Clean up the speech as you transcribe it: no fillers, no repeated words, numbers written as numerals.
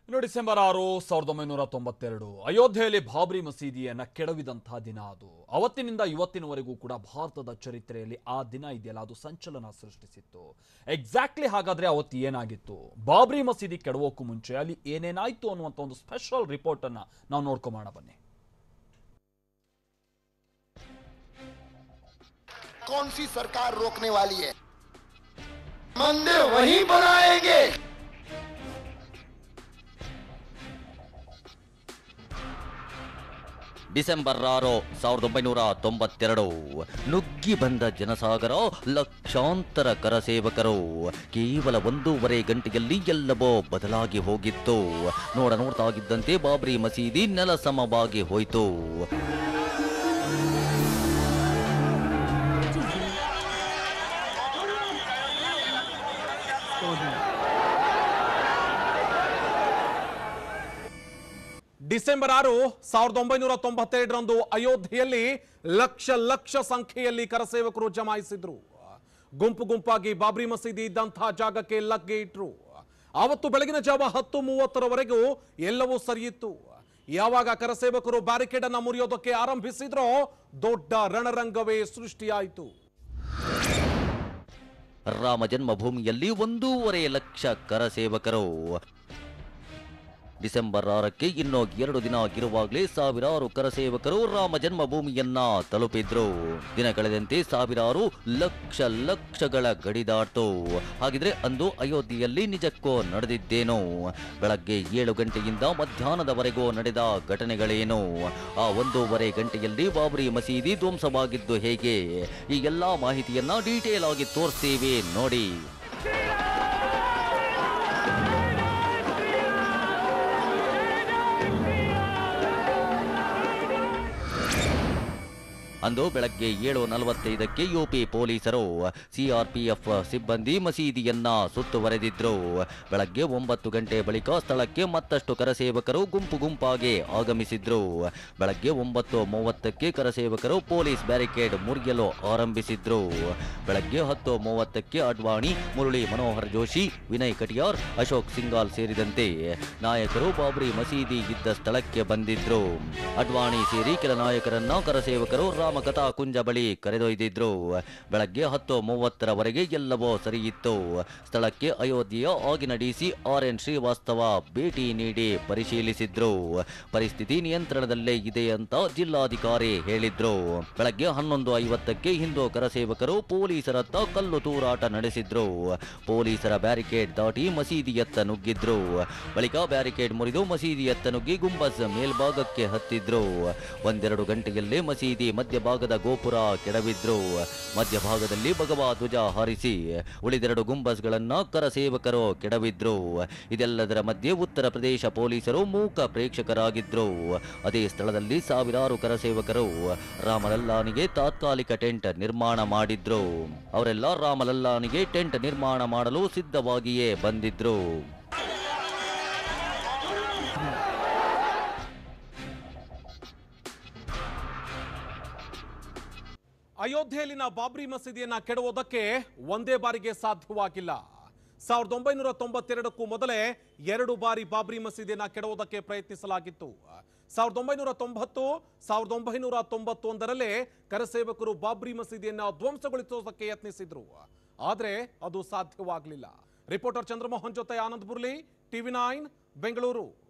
ಇನ್ನು ಡಿಸೆಂಬರ್ 6, 1992 ಅಯೋಧ್ಯೆಯಲ್ಲಿ ಬಾಬ್ರಿ ಮಸೀದಿಯನ್ನ ಕೆಡವಿದಂತಹ ದಿನ ಅದು. ಅವತ್ತಿನಿಂದ ಇವತ್ತಿನವರೆಗೂ ಕೂಡ ಭಾರತದ ಚರಿತ್ರೆಯಲ್ಲಿ ಆ ದಿನ ಇದೆಯಲ್ಲ, ಅದು ಸಂಚಲನ ಸೃಷ್ಟಿಸಿತ್ತು. ಎಕ್ಸಾಕ್ಟ್ಲಿ ಹಾಗಾದ್ರೆ ಅವತ್ತು ಏನಾಗಿತ್ತು, ಬಾಬ್ರಿ ಮಸೀದಿ ಕೆಡವೋಕ್ಕೂ ಮುಂಚೆ ಅಲ್ಲಿ ಏನೇನಾಯ್ತು ಅನ್ನುವಂಥ ಒಂದು ಸ್ಪೆಷಲ್ ರಿಪೋರ್ಟ್ ಅನ್ನ ನಾವು ನೋಡ್ಕೊಂಬೋಣ ಬನ್ನಿ. कौन सी सरकार रोकने वाली है? मंदिर वहीं बनाएंगे। ಡಿಸೆಂಬರ್ 6, 1992 ನುಗ್ಗಿ ಬಂದ ಜನಸಾಗರ, ಲಕ್ಷಾಂತರ ಕರಸೇವಕರು. ಕೇವಲ 1.5 ಗಂಟೆಯಲ್ಲಿ ಎಲ್ಲವೋ ಬದಲಾಗಿ ಹೋಗಿತ್ತು. ನೋಡ್ತಾ ಇದ್ದಂತೆ ಬಾಬ್ರಿ ಮಸೀದಿ ನೆಲಸಮವಾಗಿ ಹೋಯಿತು. ಡಿಸೆಂಬರ್ 6, 1992 ಅಯೋಧ್ಯೆಯಲ್ಲಿ ಲಕ್ಷ ಸಂಖ್ಯೆಯಲ್ಲಿ ಕರಸೇವಕರು ಜಮಾಯಿಸಿದ್ರು. ಗುಂಪು ಗುಂಪಾಗಿ ಬಾಬ್ರಿ ಮಸೀದಿ ಇದ್ದಂತಹ ಜಾಗಕ್ಕೆ ಲಗ್ಗೆ ಇಟ್ರು. ಆವತ್ತು ಬೆಳಗಿನ ಜಾವ 10:30ರವರೆಗೂ ಎಲ್ಲವೂ ಸರಿಯಿತ್ತು. ಯಾವಾಗ ಕರಸೇವಕರು ಬ್ಯಾರಿಕೇಡ್ ಅನ್ನು ಮುರಿಯೋದಕ್ಕೆ ಆರಂಭಿಸಿದ್ರೋ ದೊಡ್ಡ ರಣರಂಗವೇ ಸೃಷ್ಟಿಯಾಯಿತು. ರಾಮ ಜನ್ಮಭೂಮಿಯಲ್ಲಿ 1.5 ಲಕ್ಷ ಕರಸೇವಕರು. ಡಿಸೆಂಬರ್ 6ಕ್ಕೆ ಇನ್ನೂ 2 ದಿನ ಆಗಿರುವಾಗಲೇ ಸಾವಿರಾರು ಕರಸೇವಕರು ರಾಮ ಜನ್ಮಭೂಮಿಯನ್ನ ತಲುಪಿದ್ರು. ದಿನ ಕಳೆದಂತೆ ಸಾವಿರಾರು ಲಕ್ಷಗಳ ಗಡಿ ದಾಟ್ತು. ಹಾಗಿದ್ರೆ ಅಂದು ಅಯೋಧ್ಯೆಯಲ್ಲಿ ನಿಜಕ್ಕೂ ನಡೆದಿದ್ದೇನು? ಬೆಳಗ್ಗೆ 7 ಗಂಟೆಯಿಂದ ಮಧ್ಯಾಹ್ನದವರೆಗೂ ನಡೆದ ಘಟನೆಗಳೇನು? ಆ 1.5 ಗಂಟೆಯಲ್ಲಿ ಬಾಬ್ರಿ ಮಸೀದಿ ಧ್ವಂಸವಾಗಿದ್ದು ಹೇಗೆ? ಈ ಎಲ್ಲಾ ಮಾಹಿತಿಯನ್ನ ಡೀಟೇಲ್ ಆಗಿ ತೋರಿಸ್ತೀವಿ ನೋಡಿ. ಅಂದು ಬೆಳಗ್ಗೆ 7:45ಕ್ಕೆ ಯುಪಿ ಪೊಲೀಸರು ಸಿಆರ್ಪಿಎಫ್ ಸಿಬ್ಬಂದಿ ಮಸೀದಿಯನ್ನ ಸುತ್ತುವರೆದಿದ್ರು. ಬೆಳಗ್ಗೆ 9 ಗಂಟೆ ಬಳಿಕ ಸ್ಥಳಕ್ಕೆ ಮತ್ತಷ್ಟು ಕರಸೇವಕರು ಗುಂಪಾಗಿ ಆಗಮಿಸಿದ್ರು. ಬೆಳಗ್ಗೆ 9:30ಕ್ಕೆ ಕರಸೇವಕರು ಪೊಲೀಸ್ ಬ್ಯಾರಿಕೇಡ್ ಮುರಿಯಲು ಆರಂಭಿಸಿದ್ರು. ಬೆಳಗ್ಗೆ 10:30ಕ್ಕೆ ಅಡ್ವಾಣಿ, ಮುರಳಿ ಮನೋಹರ್ ಜೋಶಿ, ವಿನಯ್ ಕಟಿಯಾರ್, ಅಶೋಕ್ ಸಿಂಗಾಲ್ ಸೇರಿದಂತೆ ನಾಯಕರು ಬಾಬ್ರಿ ಮಸೀದಿ ಇದ್ದ ಸ್ಥಳಕ್ಕೆ ಬಂದಿದ್ರು. ಅಡ್ವಾಣಿ ಸೇರಿ ಕೆಲ ನಾಯಕರನ್ನ ಕರಸೇವಕರು ರಾಮಕಥಾ ಕುಂಜ ಬಳಿ ಕರೆದೊಯ್ದಿದ್ರು. ಬೆಳಗ್ಗೆ 10:30ರವರೆಗೆ ಎಲ್ಲವೋ ಸರಿಯಿತ್ತು. ಸ್ಥಳಕ್ಕೆ ಅಯೋಧ್ಯೆಯ ಆಗಿನ ಡಿಸಿ RN ಶ್ರೀವಾಸ್ತವ ಭೇಟಿ ನೀಡಿ ಪರಿಶೀಲಿಸಿದ್ರು. ಪರಿಸ್ಥಿತಿ ನಿಯಂತ್ರಣದಲ್ಲೇ ಇದೆ ಅಂತ ಜಿಲ್ಲಾಧಿಕಾರಿ ಹೇಳಿದ್ರು. ಬೆಳಗ್ಗೆ 11:50ಕ್ಕೆ ಹಿಂದೂ ಕರಸೇವಕರು ಪೊಲೀಸರತ್ತ ಕಲ್ಲು ತೂರಾಟ ನಡೆಸಿದ್ರು. ಪೊಲೀಸರ ಬ್ಯಾರಿಕೇಡ್ ದಾಟಿ ಮಸೀದಿಯತ್ತ ನುಗ್ಗಿದ್ರು. ಬಳಿಕ ಬ್ಯಾರಿಕೇಡ್ ಮುರಿದು ಮಸೀದಿಯತ್ತ ನುಗ್ಗಿ ಗುಂಬಸ್ ಮೇಲ್ಭಾಗಕ್ಕೆ ಹತ್ತಿದ್ರು. 1-2 ಗಂಟೆಯಲ್ಲೇ ಮಸೀದಿ ಮಧ್ಯಭಾಗದ ಗೋಪುರ ಕೆಡವಿದ್ರು. ಮಧ್ಯಭಾಗದಲ್ಲಿ ಭಗವಾ ಧ್ವಜ ಹಾರಿಸಿ ಉಳಿದೆರಡು ಗುಂಬಸ್ಗಳನ್ನ ಕರಸೇವಕರು ಕೆಡವಿದ್ರು. ಇದೆಲ್ಲದರ ಮಧ್ಯೆ ಉತ್ತರ ಪ್ರದೇಶ ಪೊಲೀಸರು ಮೂಕ ಪ್ರೇಕ್ಷಕರಾಗಿದ್ರು. ಅದೇ ಸ್ಥಳದಲ್ಲಿ ಸಾವಿರಾರು ಕರಸೇವಕರು ರಾಮಲಲ್ಲಾನಿಗೆ ತಾತ್ಕಾಲಿಕ ಟೆಂಟ್ ನಿರ್ಮಾಣ ಮಾಡಿದ್ರು. ಅವರೆಲ್ಲ ರಾಮಲಲ್ಲಾನಿಗೆ ಟೆಂಟ್ ನಿರ್ಮಾಣ ಮಾಡಲು ಸಿದ್ಧವಾಗಿಯೇ ಬಂದಿದ್ರು. ಅಯೋಧ್ಯೆಯಲ್ಲಿನ ಬಾಬ್ರಿ ಮಸೀದಿಯನ್ನ ಕೆಡವೋದಕ್ಕೆ ಒಂದೇ ಬಾರಿಗೆ ಸಾಧ್ಯವಾಗಿಲ್ಲ. 1992ಕ್ಕೂ ಮೊದಲೇ 2 ಬಾರಿ ಬಾಬ್ರಿ ಮಸೀದಿಯನ್ನ ಕೆಡವೋದಕ್ಕೆ ಪ್ರಯತ್ನಿಸಲಾಗಿತ್ತು. 1990, 1991ರಲ್ಲೇ ಕರಸೇವಕರು ಬಾಬ್ರಿ ಮಸೀದಿಯನ್ನ ಧ್ವಂಸಗೊಳಿಸೋದಕ್ಕೆ ಯತ್ನಿಸಿದ್ರು. ಆದರೆ ಅದು ಸಾಧ್ಯವಾಗಲಿಲ್ಲ. ರಿಪೋರ್ಟರ್ ಚಂದ್ರಮೋಹನ್ ಜೊತೆ ಆನಂದ್ ಬುರ್ಲಿ, TV9 ಬೆಂಗಳೂರು.